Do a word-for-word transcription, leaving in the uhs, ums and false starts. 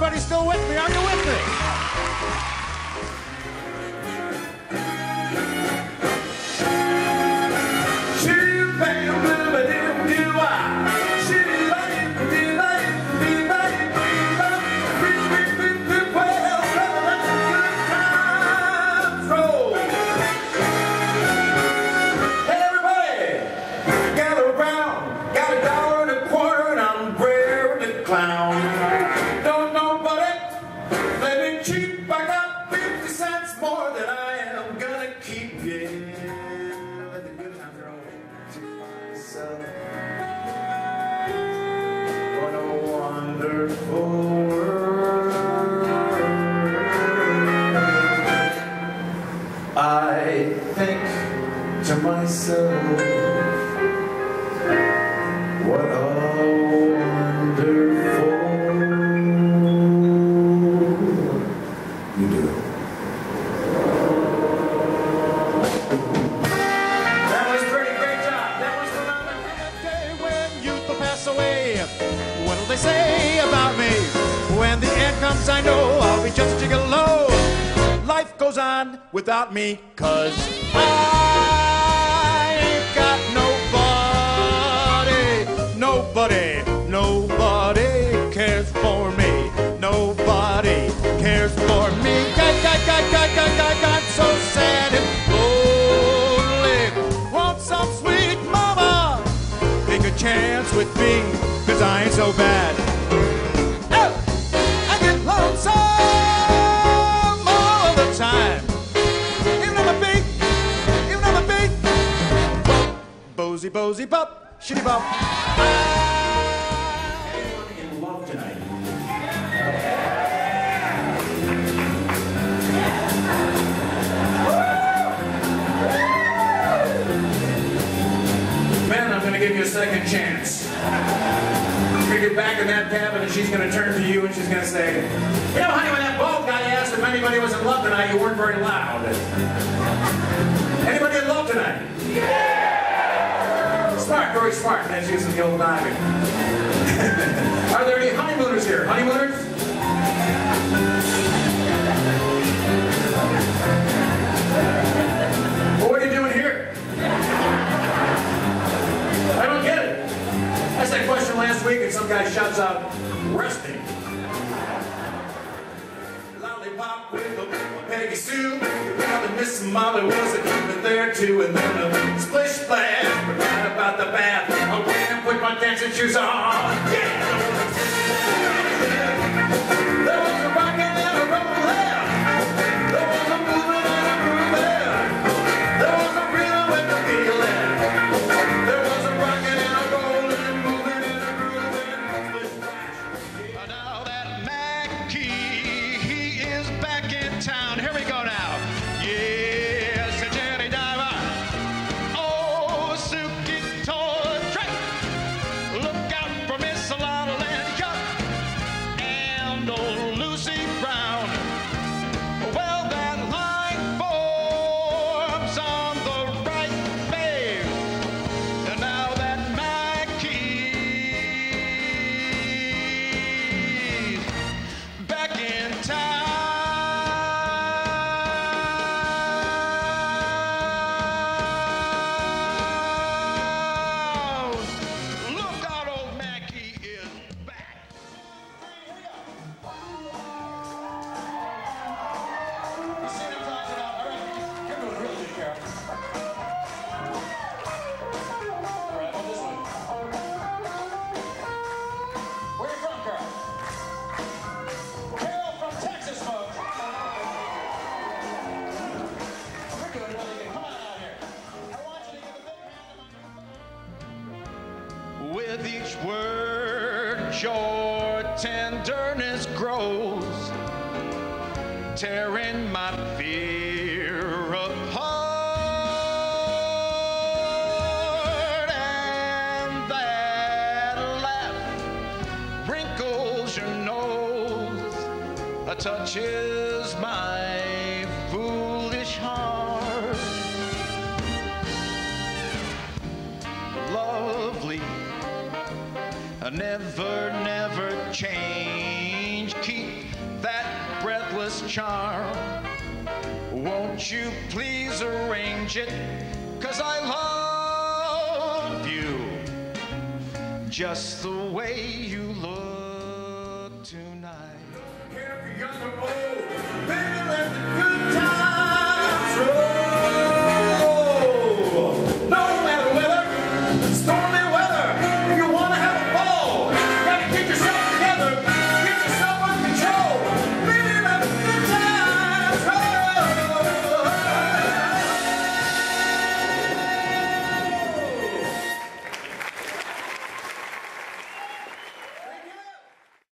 Everybody still with me? Are you with me? Don't nobody let me cheap. I got fifty cents more than I am gonna keep. Yeah, let the good times roll to myself. What a wonderful world. I think to myself, what a you do. That was pretty great job. That was remembered from that day when youth will pass away. What will they say about me? When the end comes, I know I'll be just a low. Life goes on without me, cause I ain't got nobody. Nobody, nobody cares for me. Nobody cares for me. God, God, God, God, God, God, God, so sad and lonely. Want some sweet mama? Take a chance with me, cause I ain't so bad. Oh, I get lonesome all the time. Even on my beat, even on my beat. Bozy, bozy, bop, shitty bop. Anyone in love tonight? I'm going to give you a second chance. You're going to get back in that cabin and she's going to turn to you and she's going to say, you know, honey, when that bald guy asked if anybody was in love tonight, you weren't very loud. Anybody in love tonight? Yeah! Smart, very smart. That's using the old diving. Are there any honeymooners here? Honeymooners? Well, what are you doing here? I don't get it. I asked that question last week and some guy shouts out, resting. Lollipop with a Peggy Sue. Probably Miss Molly was a keeper there too. And then a splish splash, forgot about the bath. I went and put my dancing shoes on. Yeah! There was a rockin' and a roll there. There was a moving and a groove there. There was a rhythm with the feeling. There was a rockin' and a rollin' and moving and a grooving. Now that Mackie, he is back in town. Here we go now. Yes, Jenny Diver. Oh, Suki Toy Track. Look out for Miss Lotta Land Yup. And old Lucy Brown. Well, that line forms on the right, babe. And now that Mackie's back in town. Look out, old Mackie is back. You see what I'm talking about? All right, you're doing real good, Carol. All right, on this one. Where you from, Carol? Carol from Texas, folks. We're doing really good. Come on out here. I want you to give a big hand to my... With each word, your tenderness grows, tearing my fear apart. And that laugh wrinkles your nose, touches my foolish heart. Lovely, never, never change, keep charm. Won't you please arrange it? 'Cause I love you just the way you look tonight. Young or old.